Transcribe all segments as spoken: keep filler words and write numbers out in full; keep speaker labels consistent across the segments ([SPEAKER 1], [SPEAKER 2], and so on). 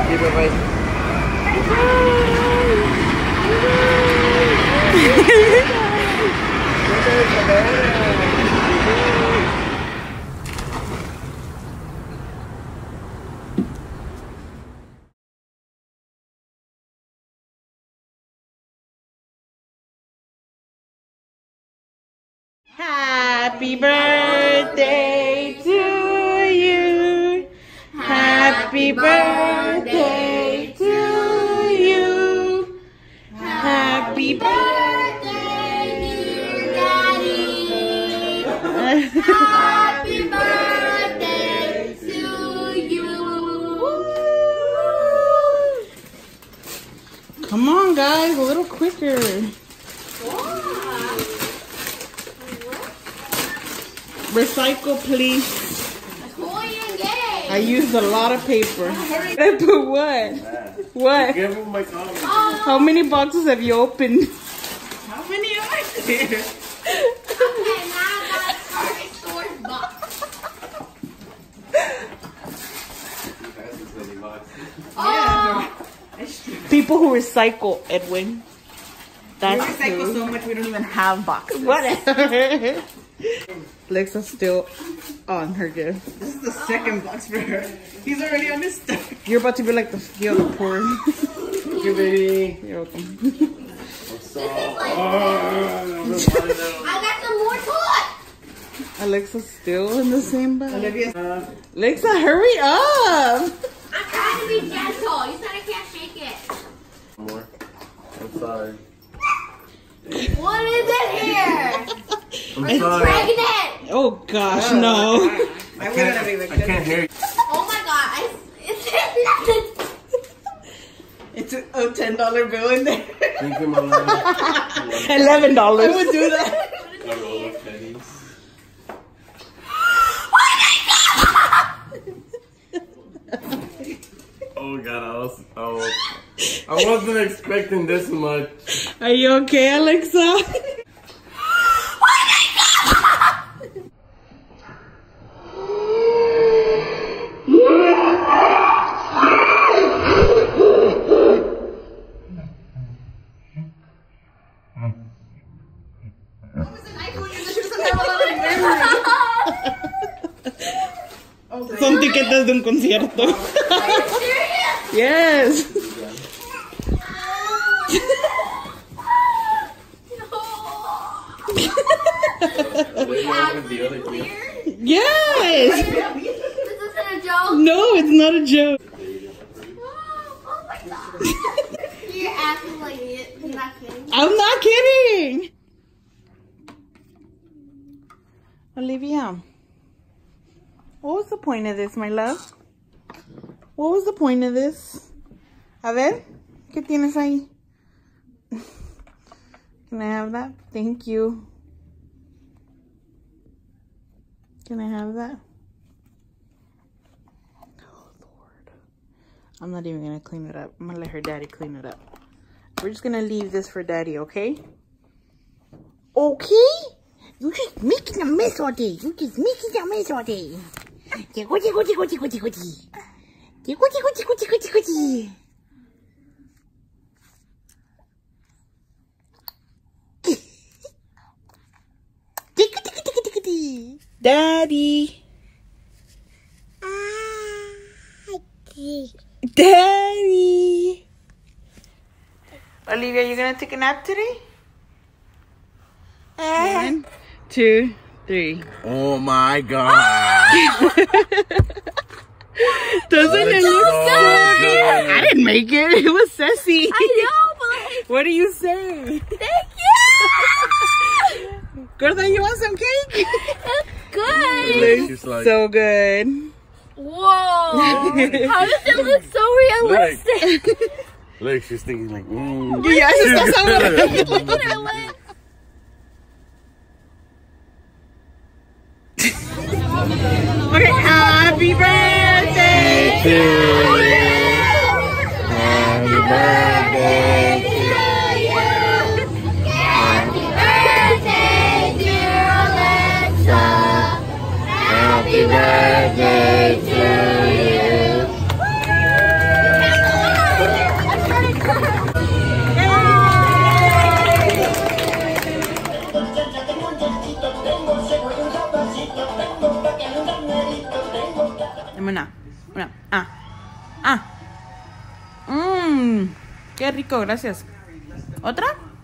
[SPEAKER 1] Okay, bye-bye.
[SPEAKER 2] Happy birthday to you. Happy birthday to you. Happy birthday, dear Daddy.
[SPEAKER 3] Happy birthday to you.
[SPEAKER 2] Come on, guys, a little quicker. Recycle, please. I used a lot of paper. I put what? What?
[SPEAKER 1] Give him my comments.
[SPEAKER 2] How many boxes have you opened?
[SPEAKER 4] How many are there?
[SPEAKER 3] Okay, now I got a Target store box.
[SPEAKER 4] Yeah.
[SPEAKER 2] People who recycle, Edwin. That's
[SPEAKER 4] We recycle
[SPEAKER 2] who.
[SPEAKER 4] so much we don't even have boxes.
[SPEAKER 2] Whatever. Lexa's still on her gift.
[SPEAKER 4] This is the second box for her. He's already on his stuff.
[SPEAKER 2] You're about to be like the yo, the poor.
[SPEAKER 1] Thank you, baby.
[SPEAKER 2] You're welcome.
[SPEAKER 1] What's up? Oh,
[SPEAKER 3] I got some more toys.
[SPEAKER 2] Alexa's still in the same bag.
[SPEAKER 4] Olivia.
[SPEAKER 1] uh,
[SPEAKER 2] Alexa, hurry up!
[SPEAKER 3] I'm trying to be gentle. You said I can't shake it.
[SPEAKER 1] more. I'm sorry.
[SPEAKER 3] What is it here?
[SPEAKER 1] I'm
[SPEAKER 3] It's
[SPEAKER 1] sorry.
[SPEAKER 3] pregnant.
[SPEAKER 2] Oh gosh, no.
[SPEAKER 4] I wouldn't have even.
[SPEAKER 1] I can't hear you.
[SPEAKER 3] Oh my god. I, it's
[SPEAKER 4] It's a oh, ten dollar bill in there.
[SPEAKER 1] Thank you, my love.
[SPEAKER 2] Eleven
[SPEAKER 4] I
[SPEAKER 2] dollars.
[SPEAKER 4] would do that.
[SPEAKER 1] A roll of pennies. Oh god, I was, I was, I wasn't expecting this much.
[SPEAKER 2] Are you okay, Alexa? Son tiquetes de un concierto.
[SPEAKER 3] Are you serious?
[SPEAKER 2] Yes.
[SPEAKER 1] The other gift.
[SPEAKER 2] Yes.
[SPEAKER 3] This isn't a joke.
[SPEAKER 2] No, it's not a joke.
[SPEAKER 3] Oh my god. You're acting like it. You're not kidding.
[SPEAKER 2] I'm not kidding. Olivia, what was the point of this, my love? What was the point of this? A ver, ¿qué tienes ahí? Can I have that? Thank you. Can I have that? Oh, Lord. I'm not even gonna clean it up. I'm gonna let her daddy clean it up. We're just gonna leave this for daddy, okay? Okay? You just making a mess all day. You just making a mess all day. Tico, tico, tico, tico, tico, tico. Tico, tico, tico, tico, tico, tico. Tico, tico, tico, tico, tico. Daddy. Daddy. Olivia, you gonna take a nap today? One, two, three.
[SPEAKER 1] Oh my god.
[SPEAKER 2] Doesn't it look
[SPEAKER 1] so
[SPEAKER 2] so good?
[SPEAKER 1] good.
[SPEAKER 2] I didn't make it. It was Ceci.
[SPEAKER 3] I know, but like,
[SPEAKER 2] What do you say?
[SPEAKER 3] thank you.
[SPEAKER 2] Gorda, you want some cake?
[SPEAKER 3] It's good.
[SPEAKER 2] Looks
[SPEAKER 1] She's like-
[SPEAKER 2] so good.
[SPEAKER 3] Whoa. How does it look so realistic?
[SPEAKER 1] Look, she's thinking like, mm.
[SPEAKER 2] Yeah, she está sabroso.
[SPEAKER 3] Look at her lips.
[SPEAKER 2] Okay, happy birthday
[SPEAKER 1] to you. Happy birthday to you.
[SPEAKER 3] Happy birthday, dear Alexa. Happy birthday to you.
[SPEAKER 2] Ah. Mmm. Qué rico, gracias. ¿Otra?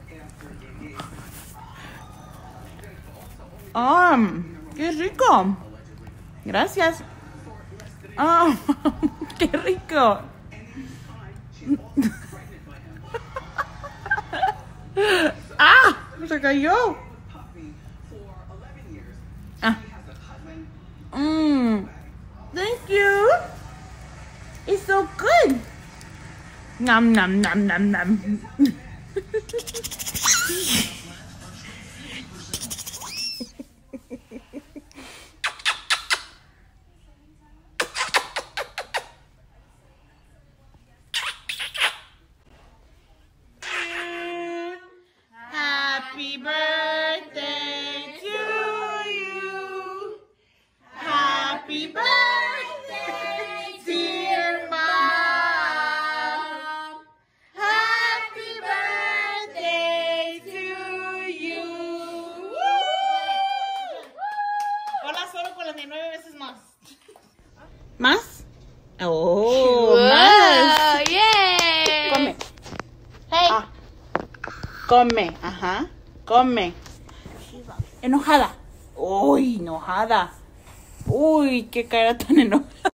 [SPEAKER 2] Ah, qué rico. Gracias. Ah, qué rico. Ah, se cayó. Ah. Mmm. Thank you. It's so good. Nom nom nom nom nom. Happy birthday to you. Happy birthday, dear mom. Happy birthday to you. Hola, solo cuarenta y nueve veces más. ¿Más? Oh, más.
[SPEAKER 3] Yeah.
[SPEAKER 2] Come.
[SPEAKER 3] Hey.
[SPEAKER 2] Ah. Come, ajá. Come. Enojada. Uy, enojada. Uy, qué cara tan enojada.